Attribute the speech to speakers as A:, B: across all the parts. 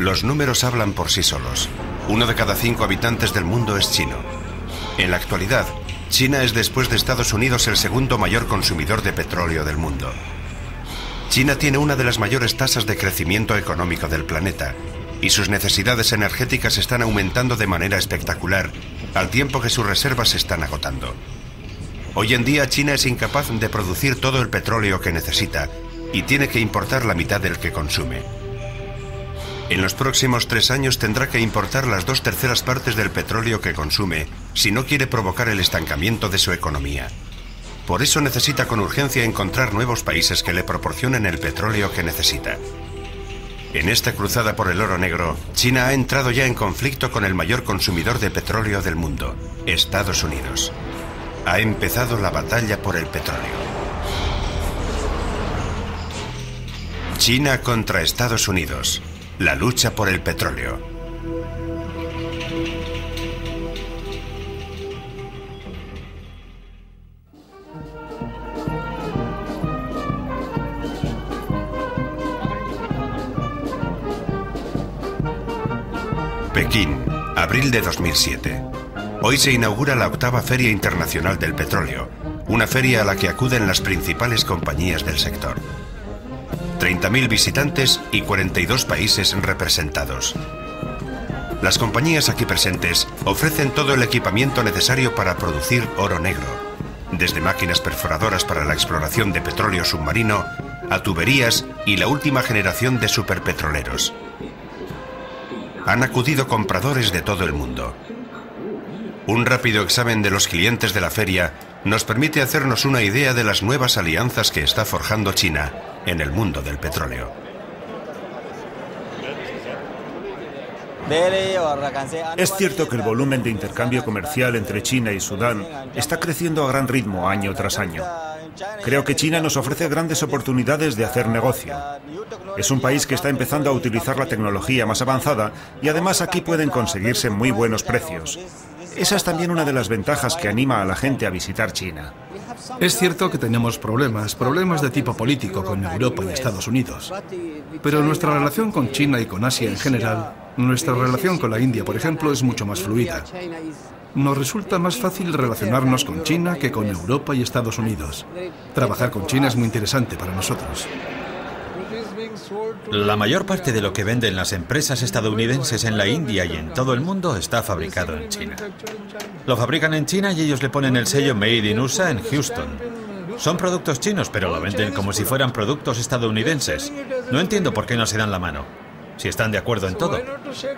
A: Los números hablan por sí solos. 1 de cada 5 habitantes del mundo es chino. En la actualidad, China es, después de Estados Unidos, el segundo mayor consumidor de petróleo del mundo. China tiene una de las mayores tasas de crecimiento económico del planeta y sus necesidades energéticas están aumentando de manera espectacular, al tiempo que sus reservas se están agotando. Hoy en día China es incapaz de producir todo el petróleo que necesita y tiene que importar la mitad del que consume. En los próximos 3 años tendrá que importar las 2/3 partes del petróleo que consume si no quiere provocar el estancamiento de su economía. Por eso necesita con urgencia encontrar nuevos países que le proporcionen el petróleo que necesita. En esta cruzada por el oro negro, China ha entrado ya en conflicto con el mayor consumidor de petróleo del mundo, Estados Unidos. Ha empezado la batalla por el petróleo. China contra Estados Unidos. La lucha por el petróleo. Pekín, abril de 2007. Hoy se inaugura la 8ª Feria Internacional del Petróleo, una feria a la que acuden las principales compañías del sector. 30.000 visitantes y 42 países representados. Las compañías aquí presentes ofrecen todo el equipamiento necesario para producir oro negro, desde máquinas perforadoras para la exploración de petróleo submarino a tuberías y la última generación de superpetroleros. Han acudido compradores de todo el mundo. Un rápido examen de los clientes de la feria nos permite hacernos una idea de las nuevas alianzas que está forjando China en el mundo del petróleo.
B: Es cierto que el volumen de intercambio comercial entre China y Sudán está creciendo a gran ritmo año tras año. Creo que China nos ofrece grandes oportunidades de hacer negocio. Es un país que está empezando a utilizar la tecnología más avanzada y además aquí pueden conseguirse muy buenos precios. Esa es también una de las ventajas que anima a la gente a visitar China.
C: Es cierto que tenemos problemas de tipo político con Europa y Estados Unidos. Pero nuestra relación con China y con Asia en general, nuestra relación con la India, por ejemplo, es mucho más fluida. Nos resulta más fácil relacionarnos con China que con Europa y Estados Unidos. Trabajar con China es muy interesante para nosotros.
D: La mayor parte de lo que venden las empresas estadounidenses en la India y en todo el mundo está fabricado en China. Lo fabrican en China y ellos le ponen el sello Made in USA en Houston. Son productos chinos, pero lo venden como si fueran productos estadounidenses. No entiendo por qué no se dan la mano, si están de acuerdo en todo.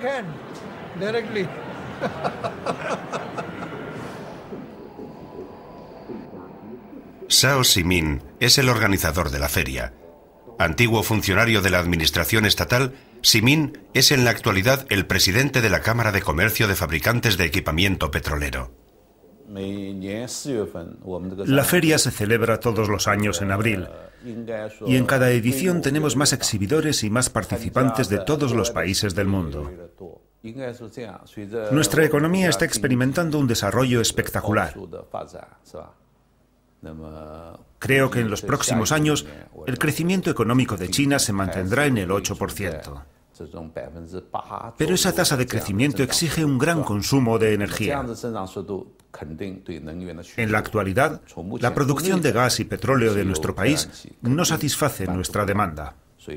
A: Zhao Zimin es el organizador de la feria. Antiguo funcionario de la administración estatal, Zimin es en la actualidad el presidente de la Cámara de Comercio de Fabricantes de Equipamiento Petrolero.
B: La feria se celebra todos los años en abril y en cada edición tenemos más exhibidores y más participantes de todos los países del mundo. Nuestra economía está experimentando un desarrollo espectacular. Creo que en los próximos años el crecimiento económico de China se mantendrá en el 8%. Pero esa tasa de crecimiento exige un gran consumo de energía. En la actualidad, la producción de gas y petróleo de nuestro país no satisface nuestra demanda.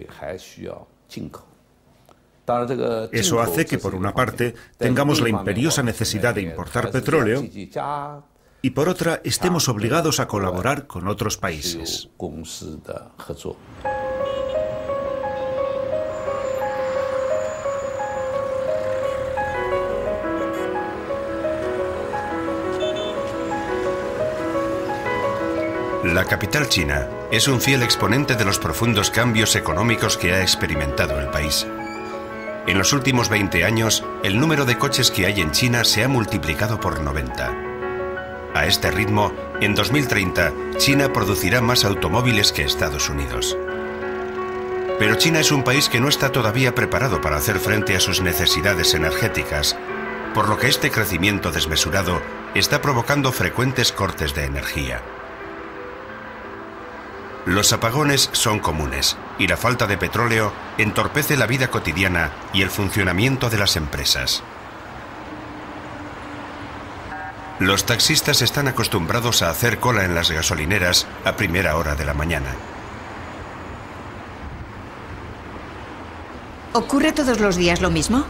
B: Eso hace que, por una parte, tengamos la imperiosa necesidad de importar petróleo y, por otra, estemos obligados a colaborar con otros países.
A: La capital china es un fiel exponente de los profundos cambios económicos que ha experimentado el país. En los últimos 20 años, el número de coches que hay en China se ha multiplicado por 90. A este ritmo, en 2030, China producirá más automóviles que Estados Unidos. Pero China es un país que no está todavía preparado para hacer frente a sus necesidades energéticas, por lo que este crecimiento desmesurado está provocando frecuentes cortes de energía. Los apagones son comunes y la falta de petróleo entorpece la vida cotidiana y el funcionamiento de las empresas. Los taxistas están acostumbrados a hacer cola en las gasolineras a primera hora de la mañana.
E: ¿Ocurre todos los días lo mismo?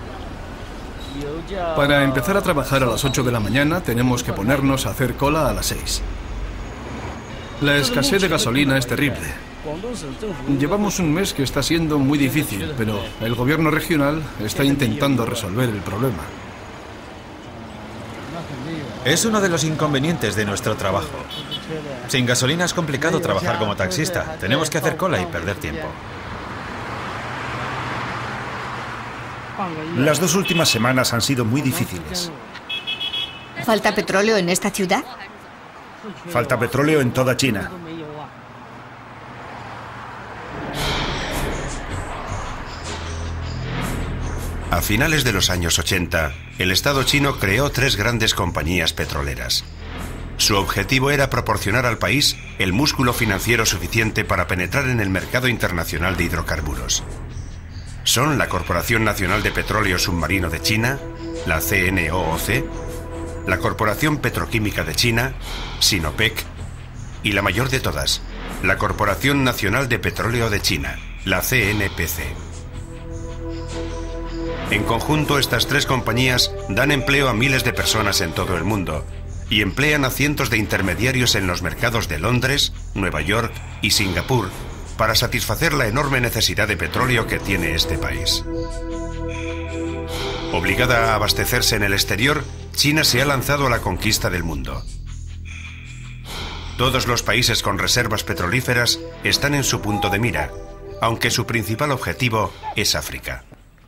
C: Para empezar a trabajar a las 8 de la mañana tenemos que ponernos a hacer cola a las 6. La escasez de gasolina es terrible. Llevamos un mes que está siendo muy difícil, pero el gobierno regional está intentando resolver el problema.
D: Es uno de los inconvenientes de nuestro trabajo. Sin gasolina es complicado trabajar como taxista. Tenemos que hacer cola y perder tiempo.
B: Las 2 últimas semanas han sido muy difíciles.
E: ¿Falta petróleo en esta ciudad?
B: Falta petróleo en toda China.
A: A finales de los años 80, el Estado chino creó 3 grandes compañías petroleras. Su objetivo era proporcionar al país el músculo financiero suficiente para penetrar en el mercado internacional de hidrocarburos. Son la Corporación Nacional de Petróleo Submarino de China, la CNOOC, la Corporación Petroquímica de China, Sinopec, y la mayor de todas, la Corporación Nacional de Petróleo de China, la CNPC. En conjunto, estas 3 compañías dan empleo a miles de personas en todo el mundo y emplean a cientos de intermediarios en los mercados de Londres, Nueva York y Singapur para satisfacer la enorme necesidad de petróleo que tiene este país. Obligada a abastecerse en el exterior, China se ha lanzado a la conquista del mundo. Todos los países con reservas petrolíferas están en su punto de mira, aunque su principal objetivo es África.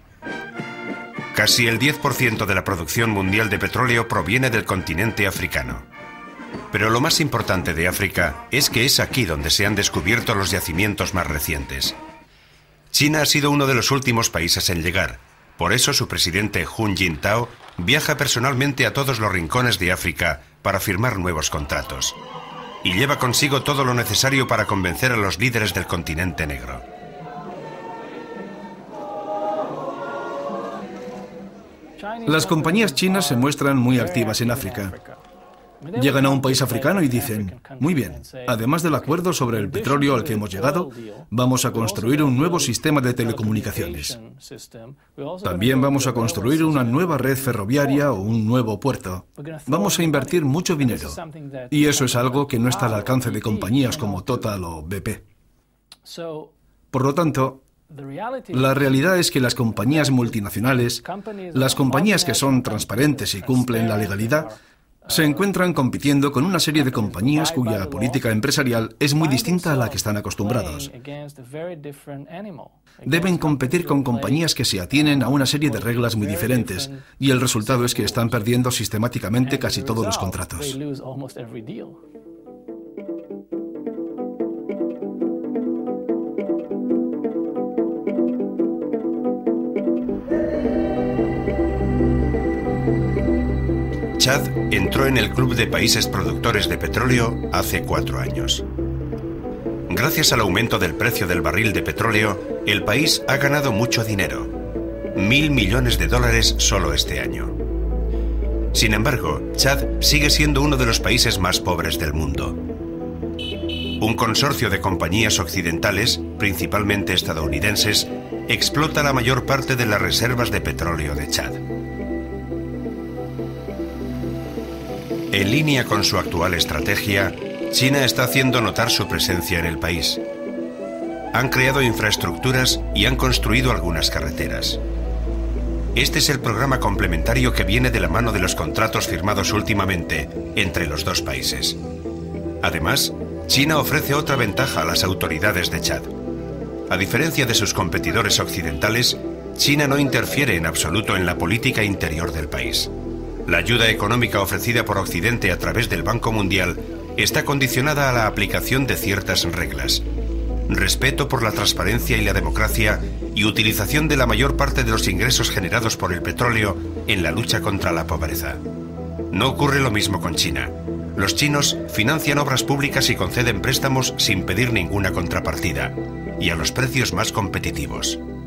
A: Casi el 10% de la producción mundial de petróleo proviene del continente africano. Pero lo más importante de África es que es aquí donde se han descubierto los yacimientos más recientes. China ha sido uno de los últimos países en llegar. Por eso su presidente Hu Jintao viaja personalmente a todos los rincones de África para firmar nuevos contratos. Y lleva consigo todo lo necesario para convencer a los líderes del continente negro.
C: Las compañías chinas se muestran muy activas en África. Llegan a un país africano y dicen, muy bien, además del acuerdo sobre el petróleo al que hemos llegado, vamos a construir un nuevo sistema de telecomunicaciones. También vamos a construir una nueva red ferroviaria o un nuevo puerto. Vamos a invertir mucho dinero. Y eso es algo que no está al alcance de compañías como Total o BP. Por lo tanto, la realidad es que las compañías multinacionales, las compañías que son transparentes y cumplen la legalidad, se encuentran compitiendo con una serie de compañías cuya política empresarial es muy distinta a la que están acostumbrados. Deben competir con compañías que se atienen a una serie de reglas muy diferentes, y el resultado es que están perdiendo sistemáticamente casi todos los contratos.
A: Chad entró en el Club de Países Productores de Petróleo hace 4 años. Gracias al aumento del precio del barril de petróleo, el país ha ganado mucho dinero. $1.000 millones solo este año. Sin embargo, Chad sigue siendo uno de los países más pobres del mundo. Un consorcio de compañías occidentales, principalmente estadounidenses, explota la mayor parte de las reservas de petróleo de Chad. En línea con su actual estrategia, China está haciendo notar su presencia en el país. Han creado infraestructuras y han construido algunas carreteras. Este es el programa complementario que viene de la mano de los contratos firmados últimamente entre los 2 países. Además, China ofrece otra ventaja a las autoridades de Chad. A diferencia de sus competidores occidentales, China no interfiere en absoluto en la política interior del país. La ayuda económica ofrecida por Occidente a través del Banco Mundial está condicionada a la aplicación de ciertas reglas: respeto por la transparencia y la democracia y utilización de la mayor parte de los ingresos generados por el petróleo en la lucha contra la pobreza. No ocurre lo mismo con China. Los chinos financian obras públicas y conceden préstamos sin pedir ninguna contrapartida, y a los precios más competitivos.